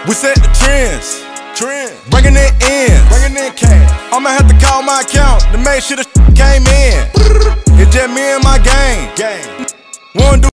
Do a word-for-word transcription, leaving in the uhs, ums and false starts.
We set the trends, Trend, bringing it in. bringing in cash. I'ma have to call my account to make sure the came in. It's just me and my gang. Gang. One do